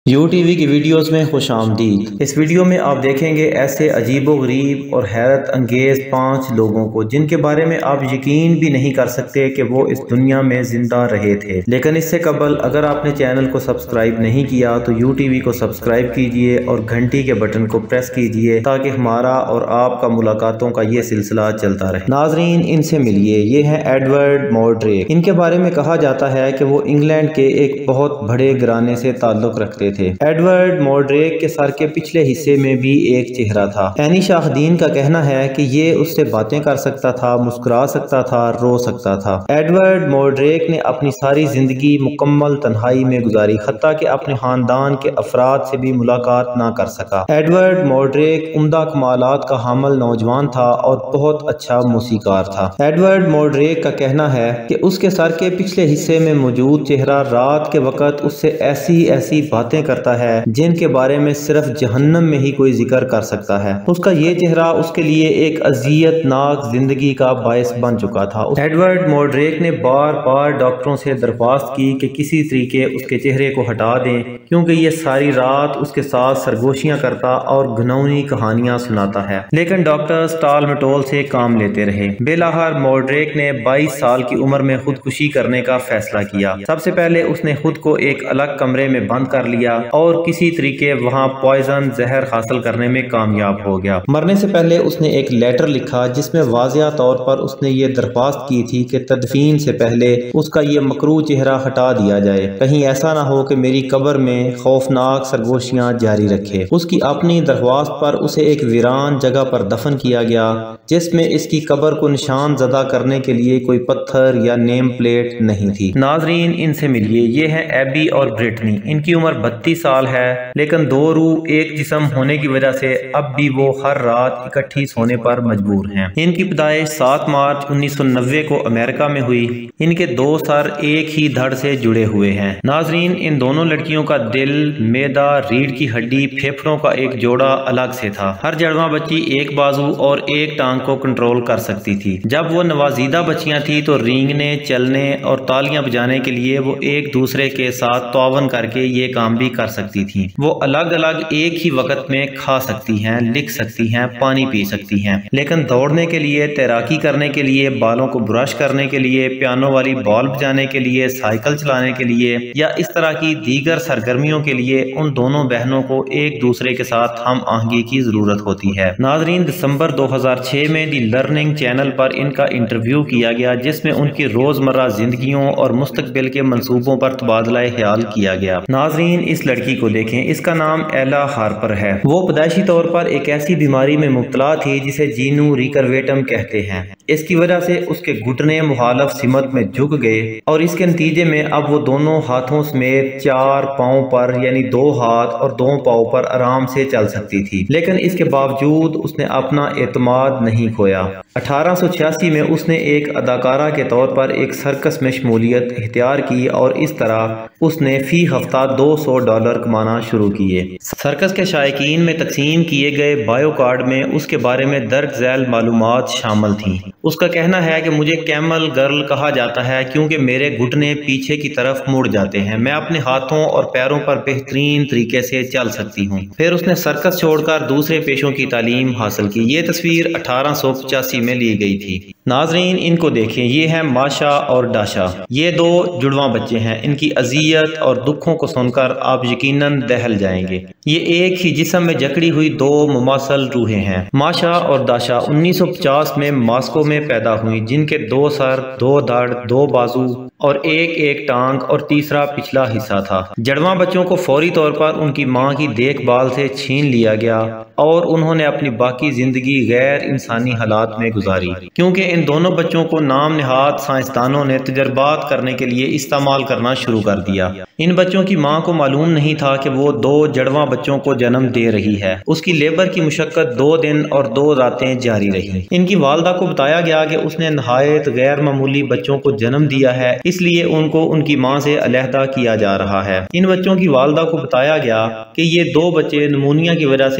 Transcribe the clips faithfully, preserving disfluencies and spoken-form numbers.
U T V کی videos میں خوش آمدید۔ اس ویڈیو میں آپ دیکھیں گے ایسے عجیب و غریب اور حیرت انگیز پانچ لوگوں کو جن کے بارے میں آپ یقین بھی نہیں کر سکتے کہ وہ اس دنیا میں زندہ رہے تھے۔ لیکن اس سے قبل اگر آپ نے چینل کو سبسکرائب نہیں کیا تو یو ٹی وی کو سبسکرائب کیجئے اور گھنٹی کے بٹن کو پریس کیجئے تاکہ ہمارا اور آپ کا ملاقاتوں کا یہ سلسلہ چلتا رہے۔ ناظرین، ان سے ملیے، یہ ہیں ایڈورڈ مورڈریک۔ ان کے بارے میں کہا جاتا ہے کہ وہ انگلینڈ کے ایک بہت بڑے گھرانے سے تعلق رکھتے تھے۔ ایڈورڈ مورڈریک کے سر کے پچھلے حصے میں بھی ایک چہرہ تھا۔ اینی شاہ دین کا کہنا ہے کہ یہ اس سے باتیں کر سکتا تھا، مسکرا سکتا تھا، رو سکتا تھا۔ ایڈورڈ مورڈریک نے اپنی ساری زندگی مکمل تنہائی میں گزاری، حتیٰ کہ اپنے خاندان کے افراد سے بھی ملاقات نہ کر سکا۔ ایڈورڈ مورڈریک عمدہ کمالات کا حامل نوجوان تھا اور بہت اچھا موسیقار تھا۔ ایڈورڈ مورڈریک کا کہنا ہے کہ اس کے سر کے پچھلے حصے میں موجود چہرہ رات کے وقت اس سے ایسی ایسی باتیں کرتا ہے جن کے بارے میں صرف جہنم میں ہی کوئی ذکر کر سکتا ہے۔ اس کا یہ چہرہ اس کے لیے ایک اذیت ناک زندگی کا باعث بن چکا تھا۔ ایڈورڈ مورڈریک نے بار بار ڈاکٹروں سے درخواست کی کہ کسی طریقے اس کے چہرے کو ہٹا دیں، کیونکہ یہ ساری رات اس کے ساتھ سرگوشیاں کرتا اور گھناؤنی کہانیاں سناتا ہے، لیکن ڈاکٹرز ٹال مٹول سے کام لیتے رہے۔ بالآخر مورڈریک نے بائیس سال کی عمر میں خودکشی کرنے کا فیصلہ کیا۔ سب سے پہلے اس نے خود کو ایک الگ کمرے میں بند کر لیا اور کسی طریقے وہاں پوائزن زہر حاصل کرنے میں کامیاب ہو گیا۔ مرنے سے پہلے اس نے ایک لیٹر لکھا جس میں واضح طور پر اس نے یہ درخواست کی تھی کہ تدفین سے پہلے اس کا یہ مکروہ چہرہ ہٹا دیا جائے، کہیں ایسا نہ ہو کہ میری قبر میں خوفناک سرگوشیاں جاری رکھے۔ اس کی اپنی درخواست پر اسے ایک ویران جگہ پر دفن کیا گیا جس میں اس کی قبر کو نشان زدہ کرنے کے لیے کوئی پتھر یا نیم پلیٹ نہیں تھی۔ ناظرین، ان سے ملیے، یہ ہیں ایبی اور برٹنی۔ ان کی عمر بتیس سال ہے، لیکن دو روح ایک جسم ہونے کی وجہ سے اب بھی وہ ہر رات اکٹھی سونے پر مجبور ہیں۔ ان کی پیدائش سات مارچ انیس سو نوے کو امریکہ میں ہوئی۔ ان کے دو سر ایک ہی دھڑ سے جڑے ہوئے ہیں۔ ناظرین، ان دونوں لڑکیوں کا دل، معدہ، ریڑھ کی ہڈی، پھیپھڑوں کا ایک جوڑا الگ سے تھا۔ ہر جڑواں بچی ایک بازو اور ایک ٹانگ کو کنٹرول کر سکتی تھی۔ جب وہ نوازیدہ بچیاں تھیں تو رینگنے، چلنے اور تالیاں بجانے کے لیے وہ ایک دوسرے کے ساتھ تعاون کر کے یہ کام بھی کر سکتی تھیں۔ وہ الگ الگ ایک ہی وقت میں کھا سکتی ہیں، لکھ سکتی ہیں، پانی پی سکتی ہیں، لیکن دوڑنے کے لیے، تیراکی کرنے کے لیے، بالوں کو برش کرنے کے لیے، پیانو والی بال بجانے کے لیے، سائیکل چلانے کے لیے یا اس طرح کی دیگر سرگرمیوں کے لیے ان دونوں بہنوں کو ایک دوسرے کے ساتھ ہم آہنگی کی ضرورت ہوتی ہے۔ ناظرین، دسمبر دو ہزار چھ میں دی لرننگ چینل پر ان کا انٹرویو کیا گیا جس میں ان کی روزمرہ زندگیوں اور مستقبل کے منصوبوں پر تبادلہ خیال کیا گیا۔ ناظرین، اس لڑکی کو دیکھیں، اس کا نام ایلا ہارپر ہے۔ وہ پیدائشی طور پر ایک ایسی بیماری میں مبتلا تھی جسے جینو ریکرویٹم کہتے ہیں۔ اس کی وجہ سے اس کے گھٹنے مخالف سمت میں جھک گئے اور اس کے نتیجے میں اب وہ دونوں ہاتھوں سمیت چار پاؤں پر یعنی دو ہاتھ اور دو پاؤں پر آرام سے چل سکتی تھی، لیکن اس کے باوجود اس نے اپنا اعتماد نہیں کھویا۔ اٹھارہ سو چھیاسی میں اس نے ایک اداکارہ کے طور پر ایک سرکس میں شمولیت اختیار کی اور اس طرح اس نے فی ہفتہ دو سو ڈالر کمانا شروع کیے۔ سرکس کے شائقین میں تقسیم کیے گئے بائیو کارڈ میں اس کے بارے میں درج ذیل معلومات شامل تھیں۔ اس کا کہنا ہے کہ مجھے کیمل گرل کہا جاتا ہے کیونکہ میرے گھٹنے پیچھے کی طرف مڑ جاتے ہیں، میں اپنے ہاتھوں اور پیروں پر بہترین طریقے سے چل سکتی ہوں۔ پھر اس نے سرکس چھوڑ کر دوسرے پیشوں کی تعلیم حاصل کی۔ یہ تصویر اٹھارہ سو پچاسی میں لی گئی تھی۔ ناظرین، ان کو دیکھیں، یہ ہیں ماشا اور ڈاشا۔ یہ دو جڑواں بچے ہیں۔ ان کی اذیت اور دکھوں کو سن کر آپ یقیناً دہل جائیں گے۔ یہ ایک ہی جسم میں جکڑی ہوئی دو مماثل روحیں ہیں۔ ماشا اور داشا انیس سو پچاس میں ماسکو میں پیدا ہوئی، جن کے دو سر، دو دھڑ، دو بازو اور ایک ایک ٹانگ اور تیسرا پچھلا حصہ تھا۔ جڑواں بچوں کو فوری طور پر ان کی ماں کی دیکھ بھال سے چھین لیا گیا اور انہوں نے اپنی باقی زندگی غیر انسانی حالات میں گزاری، کیونکہ ان دونوں بچوں کو نام نہاد سائنسدانوں نے تجربات کرنے کے لیے استعمال کرنا شروع کر دیا۔ ان بچوں کی ماں کو معلوم نہیں تھا کہ وہ دو جڑواں بچوں کو جنم دے رہی ہے۔ اس کی لیبر کی مشقت دو دن اور دو راتیں جاری رہی۔ ان کی والدہ کو بتایا گیا کہ اس نے نہایت غیر معمولی بچوں کو جنم دیا ہے، اس لیے ان کو ان کی ماں سے علیحدہ کیا جا رہا ہے۔ ان بچوں کی والدہ کو بتایا گیا کہ یہ دو بچے نمونیا کی وجہ سے موت کے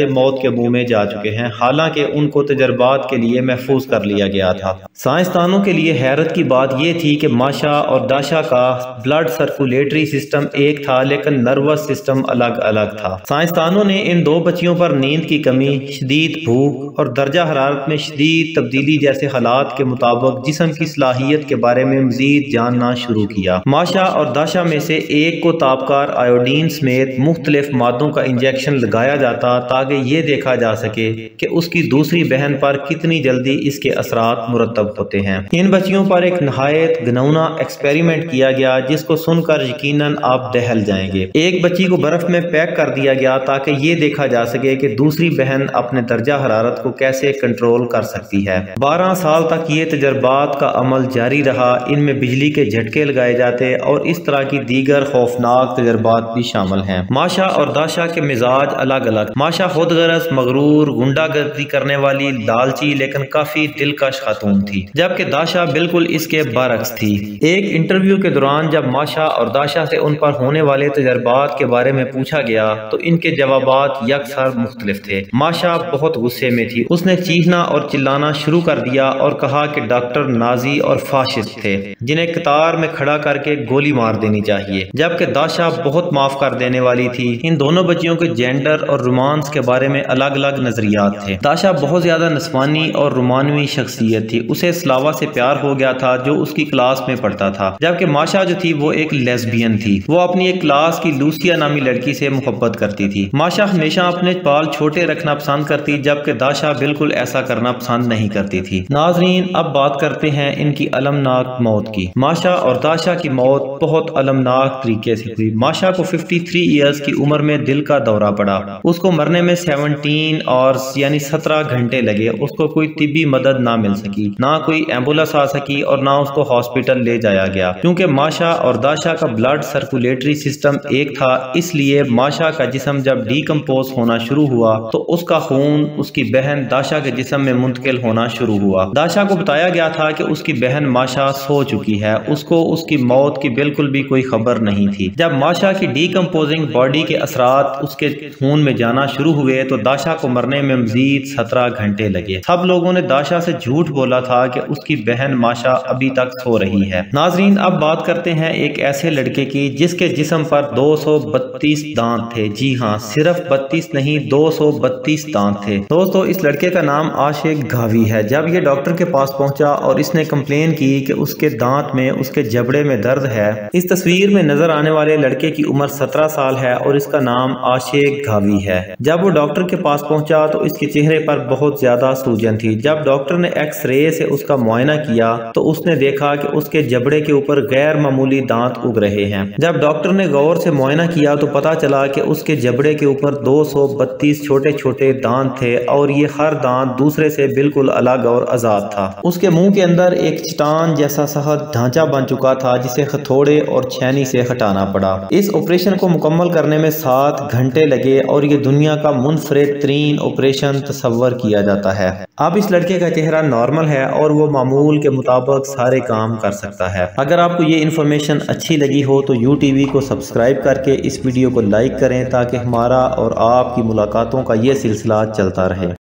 منہ میں جا چکے ہیں، حالانکہ ان کو تجربات کے لیے محفوظ کر لیا گیا تھا۔ سائنسدانوں کے لیے حیرت کی بات یہ تھی کہ ماشا اور داشا کا بلڈ سرکولیٹری سسٹم ایک تھا لیکن نروس سسٹم الگ الگ تھا۔ سائنسدانوں نے ان دو بچیوں پر نیند کی کمی، شدید بھوک اور درجہ حرارت میں شدید تبدیلی جیسے حالات کے مطابق جسم کی صلاحیت کے بارے میں مزید جاننا شروع کیا۔ ماشا اور داشا میں سے ایک کو تابکار آیوڈین سمیت مختلف مادوں کا انجیکشن لگایا جاتا تاکہ یہ دیکھا جا سکے کہ اس کی دوسری بہن پر کتنی جلدی اس کے اثرات مرتب ہوتے ہیں۔ ان بچیوں پر ایک نہایت گھنونا ایکسپیریمنٹ کیا گیا جس کو سن کر یقیناً آپ دہل جائیں گے۔ ایک بچی کو برف میں پیک کر دیا گیا تاکہ یہ دیکھا جا سکے کہ دوسری بہن اپنے درجہ حرارت کو کیسے کنٹرول کر سکتی ہے۔ بارہ سال تک یہ تجربات کا عمل جاری رہا، ان میں بجلی کے جھٹکے لگائے جاتے اور اس طرح کی دیگر خوفناک تجربات بھی شامل ہیں۔ ماشا اور داشا کے مزاج الگ الگ۔ ماشا خود غرض، مغرور، غنڈہ گردی کرنے والی، لالچی لیکن کافی دلکش خاتون تھی، جبکہ داشا بالکل اس کے برعکس تھی۔ ایک انٹرویو کے دوران جب ماشا اور داشا سے ان پر ہونے والے تجربات کے بارے میں پوچھا گیا تو ان کے جوابات یکسر مختلف تھے۔ ماشا بہت غصے میں تھی، اس نے چیخنا اور چلانا شروع کر دیا اور کہا کہ ڈاکٹر نازی اور فاشسٹ تھے جنہیں قطار میں کھڑا کر کے گولی مار دینی چاہیے، جبکہ داشا بہت معاف کر دینے والی تھی۔ ان دونوں بچیوں کے جینڈر اور رومانس کے بارے میں الگ الگ نظریات تھے۔ داشا بہت زیادہ نسوانی اور رومانوی شخصیت تھی، اسے سلاوا سے پیار ہو گیا تھا جو اس کی کلاس میں پڑھتا تھا، جبکہ ماشا جو تھی وہ ایک لیزبین تھی، وہ اپنی ایک کلاس کی لوسیا نامی لڑکی سے محبت کرتی تھی۔ ماشا ہمیشہ اپنے بال چھوٹے رکھنا پسند کرتی، جبکہ داشا بالکل ایسا کرنا پسند نہیں کرتی تھی۔ ناظرین، اب بات کرتے ہیں ان کی المناک موت کی۔ ماشا اور داشا کی موت بہت المناک طریقے سے ہوئی۔ ماشا کو ففٹی تھری ایئرز کی عمر میں دل کا دورہ پڑا، اس کو مرنے میں سیونٹین اور یعنی سترہ گھنٹے لگے، اس کو کوئی طبی مدد نہ مل سکی، نہ کوئی ایمبولینس آ سکی اور نہ اس کو ہاسپٹل لے جایا گیا۔ کیونکہ ماشا اور داشا کا بلڈ سرکولیٹری سسٹم ایک تھا، اس لیے ماشا کا جسم جب ڈیکمپوز ہونا شروع ہوا تو اس کا خون اس کی بہن داشا کے جسم میں منتقل ہونا شروع ہوا۔ داشا کو بتایا گیا تھا کہ اس کی بہن ماشا سو چکی ہے، اس کو اس کی موت کی بالکل بھی کوئی خبر نہیں تھی۔ جب ماشا کی ڈیکمپوزنگ باڈی کے اثرات اس کے خون میں جانا شروع ہوئے تو داشا کو مرنے میں مزید سترہ گھنٹے لگے۔ سب لوگوں نے داشا سے جھوٹ بولا تھا کہ اس کی بہن ماشا ابھی تک سو رہی ہے۔ ناظرین، اب بات کرتے ہیں ایک ایسے لڑکے کی جس کے جسم پر دو سو بتیس دانت تھے۔ جی ہاں، صرف بتیس نہیں، دو سو بتیس دانت تھے۔ دوستو، اس لڑکے کا نام عاشق گھاوی ہے۔ جب یہ ڈاکٹر کے پاس پہنچا اور اس نے کمپلین کی کہ اس کے دانت میں، اس کے جبڑے میں درد ہے۔ اس تصویر میں نظر آنے والے لڑکے کی عمر سترہ سال ہے اور اس کا نام عاشق گھاوی ہے۔ جب وہ ڈاکٹر کے پاس پہنچا تو اس کے چہرے پر بہت زیادہ سوجن تھی۔ جب ڈاکٹر نے ایکس رے سے اس کا معائنہ کیا تو اس نے دیکھا کہ اس کے جبڑے کے اوپر غیر معمولی دانت اگ رہے ہیں۔ جب ڈاکٹر نے غور سے معائنہ کیا تو پتا چلا کہ اس کے جبڑے کے اوپر دو سو بتیس چھوٹے چھوٹے دانت تھے اور یہ ہر دانت دوسرے سے بالکل الگ اور آزاد تھا۔ اس کے منہ کے اندر ایک چٹان جیسا سخت ڈھانچہ بن چکا تھا جسے ہتھوڑے اور چھینی سے ہٹانا پڑا۔ اس آپریشن کو مکمل کرنے میں سات گھنٹے لگے اور یہ دنیا کا منفرد ترین آپریشن تصور کیا جاتا ہے۔ اب اس لڑکے کا چہرہ نارمل ہے اور وہ معمول کے مطابق سارے کام کر سکتا ہے۔ اگر آپ کو یہ انفارمیشن اچھی لگی ہو تو یو ٹی وی کو سبسکرائب کر کے اس ویڈیو کو لائک کریں تاکہ ہمارا اور آپ کی ملاقاتوں کا یہ سلسلہ چلتا رہے۔